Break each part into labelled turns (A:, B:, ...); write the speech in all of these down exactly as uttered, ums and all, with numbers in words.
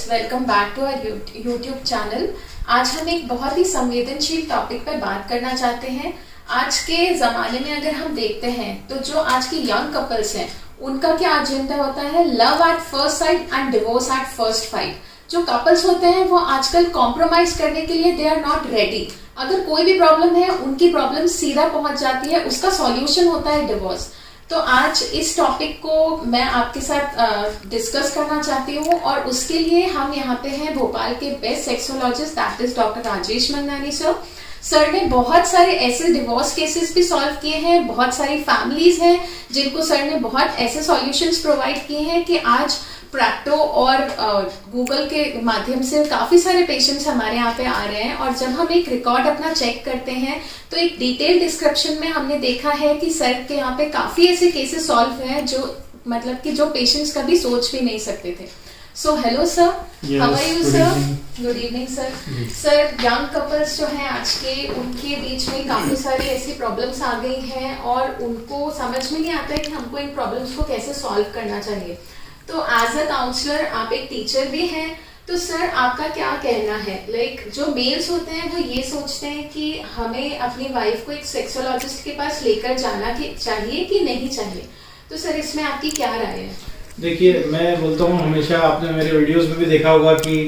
A: Welcome back to our YouTube channel. आज हम एक बहुत ही संवेदनशील टॉपिक पर बात करना चाहते हैं। आज के ज़माने में अगर हम देखते हैं तो जो आज की यंग कपल्स हैं उनका क्या एजेंडा होता है, love at first sight and divorce at first fight. जो कपल्स होते हैं वो आजकल कॉम्प्रोमाइज करने के लिए दे आर नॉट रेडी। अगर कोई भी प्रॉब्लम है उनकी प्रॉब्लम सीधा पहुंच जाती है, उसका सॉल्यूशन होता है डिवोर्स। तो आज इस टॉपिक को मैं आपके साथ डिस्कस करना चाहती हूँ और उसके लिए हम यहाँ पे हैं भोपाल के best sexologist that is doctor Rajesh Mangnani sir. Sir ने बहुत सारे ऐसे डिवोर्स केसेस भी सॉल्व किए हैं, बहुत सारी फैमिलीज हैं जिनको सर ने बहुत ऐसे सॉल्यूशंस प्रोवाइड किए हैं कि आज प्रैक्टो और गूगल के माध्यम से काफी सारे पेशेंट्स हमारे यहाँ पे आ रहे हैं। और जब हम एक रिकॉर्ड अपना चेक करते हैं तो एक डिटेल डिस्क्रिप्शन में हमने देखा है कि सर के यहाँ पे काफी ऐसे केसेस सॉल्व हुए हैं जो मतलब कि जो पेशेंट्स कभी सोच भी नहीं सकते थे। So hello sir, how are you sir? Good evening sir. Sir, young couples जो हैं आज के, उनके बीच में काफी सारी ऐसी प्रॉब्लम्स आ गई हैं और उनको समझ में नहीं आता है कि हमको इन प्रॉब्लम्स को कैसे सॉल्व करना चाहिए। तो एज अ काउंसलर आप एक टीचर भी हैं, तो सर आपका क्या कहना है? लाइक like, जो मेल्स होते हैं वो ये सोचते हैं कि हमें अपनी वाइफ को एक सेक्सोलॉजिस्ट के पास लेकर जाना चाहिए कि नहीं चाहिए, तो सर इसमें आपकी क्या राय है?
B: देखिए, मैं बोलता हूँ हमेशा, आपने मेरे वीडियोस में भी देखा होगा कि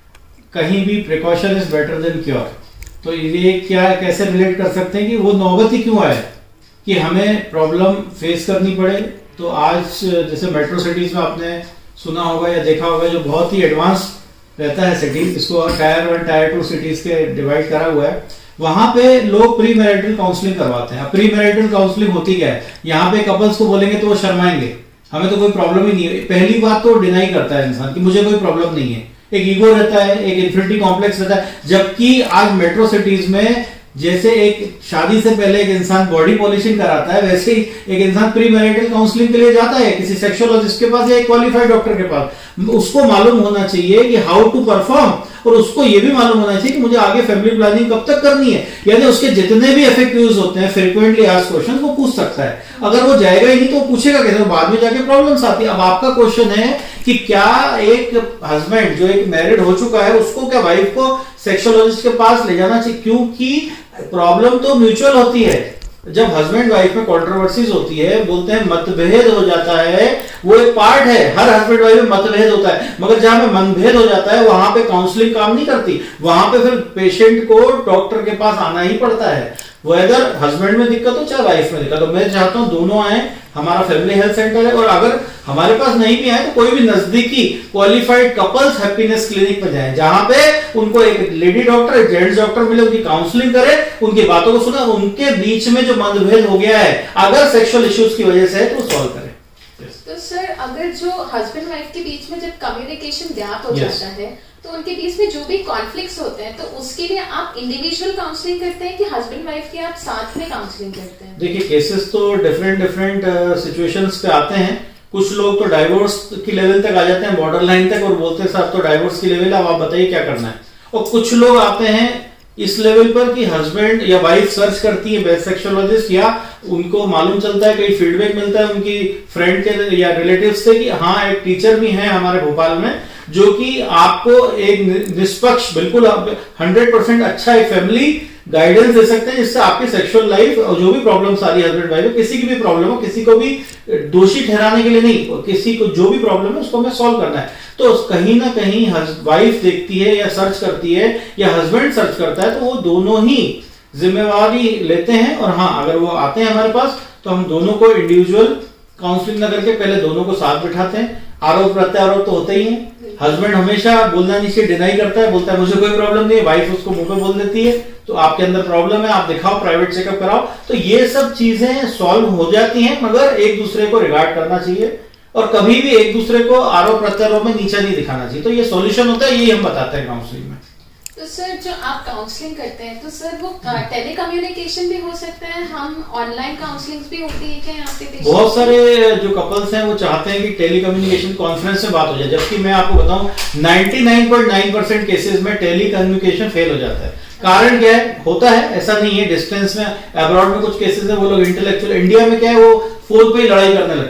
B: कहीं भी precaution is better than cure. तो ये क्या कैसे रिलेट कर सकते हैं कि वो नौबत ही क्यों आए कि हमें प्रॉब्लम फेस करनी पड़े। तो आज जैसे मेट्रो सिटीज में आपने सुना होगा या देखा होगा, जो बहुत ही एडवांस रहता है सिटीज, इसको tier one tier two cities के डिवाइड करा हुआ है, वहां पे लोग प्री मैरिटल काउंसलिंग करवाते हैं। प्री मैरिटल काउंसलिंग होती क्या है? यहाँ पे कपल्स को बोलेंगे तो वो शर्माएंगे, हमें तो कोई प्रॉब्लम ही नहीं है। पहली बात तो डिनाई करता है इंसान कि मुझे कोई प्रॉब्लम नहीं है, एक ईगो रहता है, एक इन्फिनिटी कॉम्प्लेक्स रहता है। जबकि आज मेट्रो सिटीज में जैसे एक शादी से पहले एक इंसान बॉडी पॉलिशिंग कराता है, वैसे ही एक इंसान प्री मैरिटल काउंसलिंग के लिए जाता है किसी सेक्सोलॉजिस्ट के पास या एक क्वालिफाइड डॉक्टर के पास। उसको मालूम होना चाहिए कि हाउ टू परफॉर्म, और उसको ये भी मालूम होना चाहिए कि मुझे आगे फैमिली प्लानिंग कब तक करनी है। यानी उसके जितने भी एफएक्यूज होते हैं, फ्रीक्वेंटली आस्क्ड क्वेश्चंस, वो पूछ सकता है। अगर वो जाएगा ही नहीं तो पूछेगा कैसे? बाद में जाके प्रॉब्लम्स आती है। अब आपका क्वेश्चन है कि क्या एक हस्बैंड जो एक मैरिड हो चुका है उसको क्या वाइफ को सेक्सोलॉजिस्ट के पास ले जाना चाहिए? क्योंकि प्रॉब्लम तो म्यूचुअल होती है। जब हस्बैंड वाइफ में कंट्रोवर्सीज होती है, बोलते हैं मतभेद हो जाता है, वो एक पार्ट है। हर हस्बैंड वाइफ में मतभेद होता है, मगर जहां पे मनभेद हो जाता है वहां पे काउंसलिंग काम नहीं करती। वहां पे फिर पेशेंट को डॉक्टर के पास आना ही पड़ता है, वो अगर हस्बैंड में दिक्कत हो चाहे वाइफ में दिक्कत हो। मैं चाहता हूं दोनों आए, हमारा फैमिली हेल्थ सेंटर है, और अगर हमारे पास नहीं भी आए तो कोई भी नजदीकी क्वालिफाइड कपल्स हैप्पीनेस क्लिनिक पर जाएं, जहां पे उनको एक लेडी डॉक्टर, एक जेंट्स डॉक्टर मिले, उनकी काउंसलिंग करे, उनकी बातों को सुने, उनके बीच में जो मतभेद हो गया है अगर सेक्सुअल इश्यूज की वजह से है तो सॉल्व करें।
A: तो सर, अगर जो हस्बैंड वाइफ के बीच में जब कम्युनिकेशन गैप हो yes. जाता है तो उनके बीच में जो भी कॉन्फ्लिक्ट्स होते हैं, तो उसके लिए आप इंडिविजुअल काउंसलिंग करते हैं कि हस्बैंड वाइफ की आप साथ में काउंसलिंग करते हैं? देखिए,
B: केसेस तो डिफरेंट डिफरेंट सिचुएशंस पे आते हैं। कुछ लोग तो डाइवोर्स की लेवल तक आ जाते हैं, बॉर्डर लाइन तक, और बोलते हैं साहब तो डाइवोर्स की लेवल, अब आप बताइए क्या करना है। और कुछ लोग आते हैं इस लेवल पर कि हस्बैंड या वाइफ सर्च करती है बेस्ट सेक्सोलॉजिस्ट, या उनको मालूम चलता है, कहीं फीडबैक मिलता है उनकी फ्रेंड के या रिलेटिव से कि हाँ एक टीचर भी हैं हमारे भोपाल में जो कि आपको एक निष्पक्ष, बिल्कुल हंड्रेड परसेंट अच्छा एक फैमिली गाइडेंस दे सकते हैं, जिससे आपकी सेक्सुअल लाइफ और जो भी प्रॉब्लम्स आ रही है हस्बैंड वाइफ, किसी की भी प्रॉब्लम हो, किसी को भी दोषी ठहराने के लिए नहीं, किसी को जो भी प्रॉब्लम है उसको हमें सॉल्व करना है। तो कहीं ना कहीं वाइफ देखती है या सर्च करती है या हस्बैंड सर्च करता है, तो वो दोनों ही जिम्मेवारी लेते हैं। और हाँ, अगर वो आते हैं हमारे पास तो हम दोनों को इंडिविजुअल काउंसलिंग न करके पहले दोनों को साथ बिठाते हैं। आरोप प्रत्यारोप तो होते ही है। हस्बैंड हमेशा बोलना नहीं चाहिए, डिनाई करता है, बोलता है मुझे कोई प्रॉब्लम नहीं है, वाइफ उसको मुंह पे बोल देती है तो आपके अंदर प्रॉब्लम है, आप दिखाओ, प्राइवेट चेकअप कराओ। तो ये सब चीजें सॉल्व हो जाती हैं, मगर एक दूसरे को रिगार्ड करना चाहिए और कभी भी एक दूसरे को आरोप प्रत्यारोप में नीचा नहीं दिखाना चाहिए। तो ये सॉल्यूशन होता है, यही हम बताते हैं काउंसलिंग में।
A: तो सर, जो आप काउंसलिंग करते हैं तो सर वो टेली कम्युनिकेशन भी हो सकता है, हम ऑनलाइन काउंसलिंग भी होती है क्या यहाँ पे?
B: बहुत सारे जो कपल्स हैं वो चाहते हैं कि टेली कम्युनिकेशन कॉन्फ्रेंस में बात हो जाए, जबकि मैं आपको बताऊं निन्यानवे पॉइंट नौ परसेंट केसेस में टेली कम्युनिकेशन फेल हो जाता है। कारण क्या है? होता है, ऐसा नहीं है। डिस्टेंस में अब्रॉड में कुछ केसेस है, वो लोग इंटेलेक्चुअल, इंडिया में क्या है वो फोन पे ही लड़ाई करने लगते हैं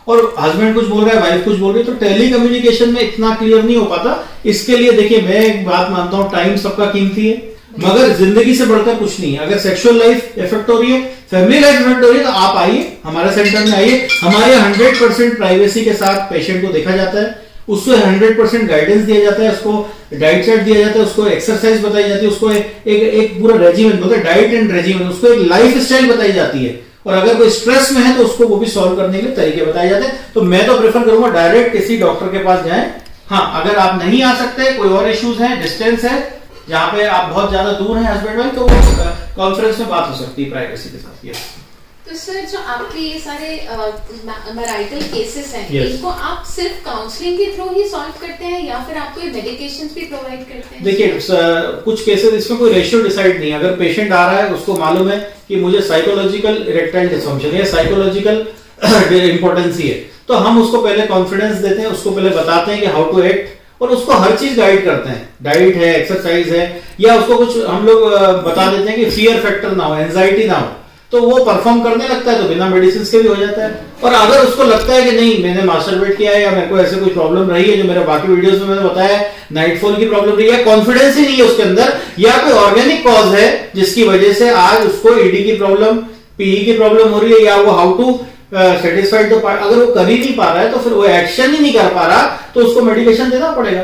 B: और हस्बैंड कुछ बोल रहा है, वाइफ कुछ बोल रही है, तो टेली कम्युनिकेशन में इतना क्लियर नहीं हो पाता। इसके लिए देखिए, मैं एक बात मानता हूं, टाइम सबका कीमती है, मगर जिंदगी से बढ़कर कुछ नहीं है। अगर सेक्सुअल लाइफ इफेक्ट हो रही है, फैमिली लाइफ इफेक्ट हो रही है, तो आप आइए हमारे सेंटर में आइए। हमारे हंड्रेड परसेंट प्राइवेसी के साथ पेशेंट को देखा जाता है, उसको हंड्रेड परसेंट गाइडेंस दिया जाता है, उसको डाइट चार्ट दिया जाता है, उसको एक्सरसाइज बताई जाती है, उसको एक एक पूरा रेजिमेंट बोलते हैं, डाइट एंड रेजिमेंट, उसको एक लाइफ स्टाइल बताई जाती है। और अगर कोई स्ट्रेस में है तो उसको वो भी सॉल्व करने के लिए तरीके बताए जाते हैं। तो मैं तो प्रेफर करूंगा डायरेक्ट किसी डॉक्टर के पास जाएं। हाँ, अगर आप नहीं आ सकते, कोई और इश्यूज हैं, डिस्टेंस है, जहां पे आप बहुत ज्यादा दूर हैं हस्बैंड वाइफ, तो वो कॉन्फ्रेंस में बात हो सकती है प्राइवेसी के साथ। यस।
A: तो सर, जो आपके ये सारे मैराइटल केसेस हैं,
B: yes.
A: इनको आप सिर्फ काउंसलिंग के थ्रू ही सॉल्व करते हैं या फिर आप कोई मेडिकेशंस भी प्रोवाइड करते हैं? देखिए,
B: कुछ केसेस इसमें कोई रेशियो डिसाइड नहीं है। अगर पेशेंट आ रहा है, उसको मालूम है कि मुझे साइकोलॉजिकल इरेक्टाइल डिसफंक्शन या साइकोलॉजिकल इंपॉर्टेंसी है, तो हम उसको पहले कॉन्फिडेंस देते हैं, उसको पहले बताते हैं कि हाउ टू एक्ट, और उसको हर चीज गाइड करते हैं। डाइट है, एक्सरसाइज है, या उसको कुछ हम लोग बता देते हैं कि फियर फैक्टर ना हो, एंजाइटी ना हो, तो वो परफॉर्म करने लगता है, तो बिना मेडिसिन के भी हो जाता है। और अगर उसको लगता है कि नहीं, मैंने मास्टरबेट किया है या मेरे को ऐसे कोई प्रॉब्लम रही है, जो मेरे बाकी वीडियोस में मैंने बताया है, नाइटफॉल की प्रॉब्लम रही है, कॉन्फिडेंस ही नहीं है उसके अंदर, या कोई ऑर्गेनिक कॉज है जिसकी वजह से आज उसको ईडी की प्रॉब्लम, पीई की प्रॉब्लम हो रही है, या वो हाउ टू सेटिस्फाइड, तो अगर वो कर ही नहीं पा रहा है, तो फिर वो एक्शन ही नहीं कर पा रहा, तो उसको मेडिकेशन देना पड़ेगा।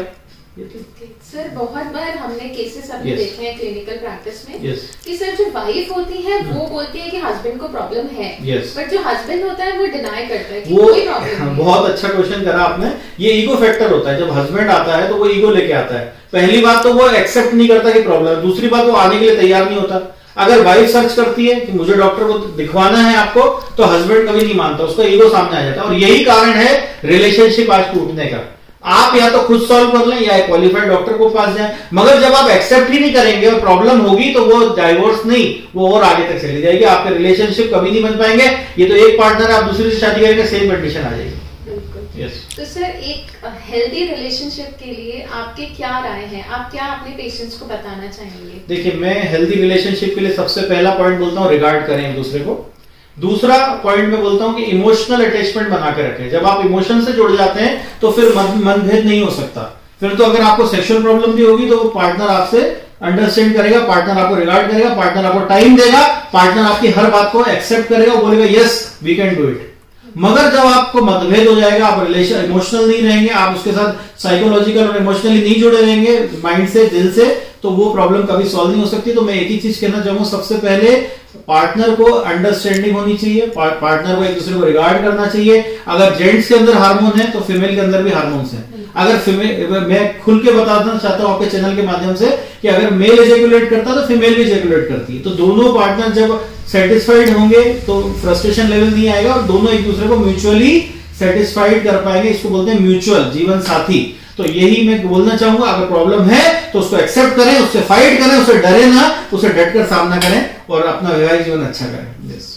A: सर, बहुत बार हमने केसेस अभी yes. देखे हैं क्लिनिकल प्रैक्टिस में
B: yes.
A: कि सर, जो वाइफ होती है वो बोलती है कि हस्बैंड को प्रॉब्लम है,
B: yes.
A: बट जो हस्बैंड होता है वो डिनाई करता है कि
B: वो,
A: कोई प्रॉब्लम नहीं।
B: बहुत अच्छा क्वेश्चन करा आपने। ये ईगो फैक्टर होता है। जब हस्बैंड आता है तो वो ईगो लेके आता है। पहली बात तो वो एक्सेप्ट नहीं करता कि प्रॉब्लम है, दूसरी बात वो आने के लिए तैयार नहीं होता। अगर वाइफ सर्च करती है कि मुझे डॉक्टर को दिखवाना है आपको, तो हस्बैंड कभी नहीं मानता, उसका ईगो सामने आ जाता है, और यही कारण है रिलेशनशिप आज टूटने का। आप या तो खुद सॉल्व कर लें या क्वालिफाइड डॉक्टर को पास जाएं, मगर जब आप एक्सेप्ट ही नहीं करेंगे और प्रॉब्लम होगी, तो वो डाइवोर्स नहीं, वो और आगे तक चली जाएगी, आपके रिलेशनशिप कभी नहीं बन पाएंगे। ये तो एक पार्टनर आप दूसरे से शादी करेंगे, सेम कंडीशन आ जाएगी।
A: बिल्कुल। yes. तो सर, एक हेल्दी रिलेशनशिप के लिए आपके क्या राय है? आप क्या अपने पेशेंट्स को बताना चाहेंगे?
B: देखिए, मैं हेल्दी रिलेशनशिप के लिए सबसे पहला पॉइंट बोलता हूँ, रिगार्ड करें एक दूसरे को। दूसरा पॉइंट में बोलता हूं कि इमोशनल अटैचमेंट बना के रखें। जब आप इमोशन से जुड़ जाते हैं तो फिर मनभेद नहीं हो सकता। फिर तो अगर आपको सेक्सुअल प्रॉब्लम भी होगी तो वो पार्टनर आपसे अंडरस्टैंड करेगा, पार्टनर आपको रिगार्ड करेगा, पार्टनर आपको टाइम देगा, पार्टनर आपकी हर बात को एक्सेप्ट करेगा, बोलेगा yes we can do it. मगर जब आपको मतभेद हो जाएगा, आप रिलेशन इमोशनल नहीं रहेंगे, आप उसके साथ साइकोलॉजिकल और इमोशनली नहीं जुड़े रहेंगे माइंड से, दिल से, तो वो प्रॉब्लम कभी सॉल्व नहीं हो सकती। तो मैं एक ही चीज कहना चाहूंगा, सबसे पहले पार्टनर को अंडरस्टैंडिंग होनी चाहिए, पार्टनर को एक दूसरे को रिगार्ड करना चाहिए। अगर जेंट्स के अंदर हार्मोन है तो फीमेल के अंदर भी हार्मोन्स हैं। अगर फीमेल, मैं खुल के बताना चाहता हूं आपके चैनल के माध्यम से कि अगर मेल एजेकुलेट करता है तो फीमेल भी एजेकुलेट करती है। तो दोनों पार्टनर जब सेटिस्फाइड होंगे तो फ्रस्ट्रेशन लेवल नहीं आएगा और दोनों एक दूसरे को म्यूचुअली सेटिस्फाइड कर पाएंगे। इसको बोलते हैं म्यूचुअल जीवन साथी। तो यही मैं बोलना चाहूंगा, अगर प्रॉब्लम है तो उसको एक्सेप्ट करें, उससे फाइट करें, उससे डरे ना, उसे डटकर सामना करें और अपना वैवाहिक जीवन अच्छा करें। yes.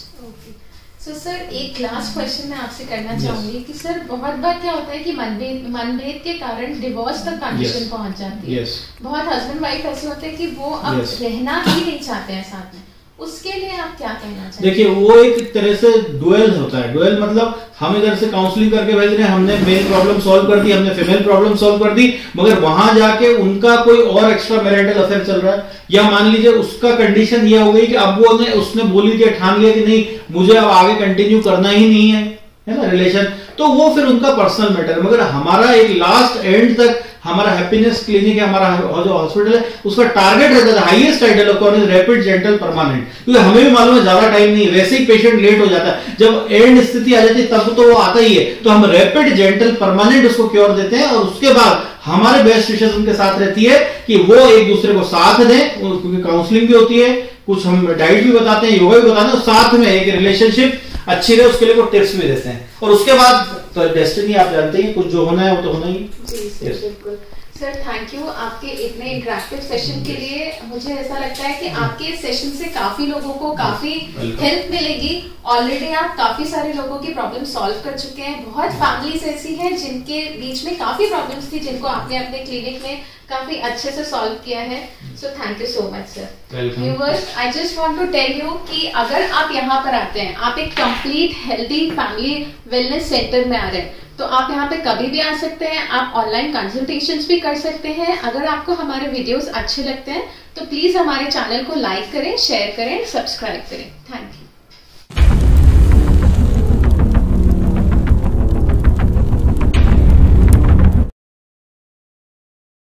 A: So, सर, एक लास्ट क्वेश्चन मैं आपसे करना yes. चाहूंगी कि सर, बहुत बार क्या होता है कि मनभेद मनभेद के कारण डिवोर्स तक कंडीशन yes. पहुंच जाती है। yes. बहुत हस्बैंड वाइफ ऐसे होते हैं कि वो अब yes. रहना ही नहीं चाहते हैं साथ में, उसके लिए आप क्या कहना चाहते हैं?
B: देखिए, वो एक तरह से डुएल होता है। डुएल मतलब हम इधर से काउंसलिंग करके भेज रहे हैं, हमने मेल प्रॉब्लम सॉल्व कर दी, हमने फीमेल प्रॉब्लम सॉल्व कर दी, मगर वहां जाके उनका कोई और एक्स्ट्रा मैरिटल अफेयर चल रहा है, या मान लीजिए उसका कंडीशन ये हो गई कि अब वो ने उसने बोली दिया, ठान लिया कि नहीं मुझे अब आगे कंटिन्यू करना ही नहीं है, है ना, रिलेशन, तो वो फिर उनका पर्सनल मैटर है। मगर हमारा एक लास्ट एंड तक हमारा हैप्पीनेस क्लिनिक है, हमारा जो हॉस्पिटल है, उसका टारगेट रहता है highest title of rapid gentle permanent, क्योंकि हमें भी मालूम है ज्यादा टाइम नहीं है, वैसे ही पेशेंट लेट हो जाता है, जब एंड स्थिति आ जाती है तब तो वो आता ही है, तो हम रैपिड जेंटल परमानेंट उसको क्योर देते हैं। और उसके बाद हमारे बेस्ट विशेष उनके साथ रहती है कि वो एक दूसरे को साथ दें, क्योंकि काउंसलिंग भी होती है, कुछ हम डाइट भी बताते हैं, योगा भी बताते हैं, साथ में एक रिलेशनशिप अच्छी रहे उसके लिए वो टिप्स भी देते हैं। और उसके बाद तो डेस्टिनी आप जानते हैं, कुछ जो होना है वो तो होना ही।
A: बिल्कुल सर थैंक यू आपके इतने इंटरेक्टिव सेशन के लिए। मुझे ऐसा लगता है कि आपके सेशन से काफी लोगों को काफी हेल्प मिलेगी। ऑलरेडी आप काफी सारे लोगों की प्रॉब्लम सॉल्व कर चुके हैं। बहुत फैमिलीज ऐसी हैं जिनके बीच में काफी प्रॉब्लम्स थी, जिनको आपने अपने क्लिनिक में काफी अच्छे से सॉल्व किया है। So thank you so much sir. Viewers, I just want to tell you कि अगर आप यहाँ पर आते हैं, आप एक complete healthy family wellness centre में आ रहे हैं, तो आप यहाँ पे कभी भी आ सकते हैं। आप ऑनलाइन कंसल्टेशंस भी कर सकते हैं। अगर आपको हमारे वीडियोस अच्छे लगते हैं तो प्लीज हमारे चैनल को लाइक करें, शेयर करें, सब्सक्राइब करें। Thank you.